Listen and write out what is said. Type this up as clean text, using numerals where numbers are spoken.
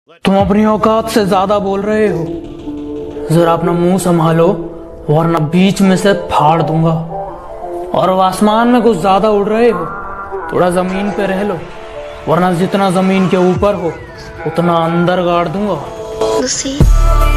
तुम अपनी औकात से ज्यादा बोल रहे हो। जरा अपना मुंह संभालो वरना बीच में से फाड़ दूंगा। और अब आसमान में कुछ ज्यादा उड़ रहे हो, थोड़ा जमीन पे रह लो वरना जितना जमीन के ऊपर हो उतना अंदर गाड़ दूंगा। Lucy.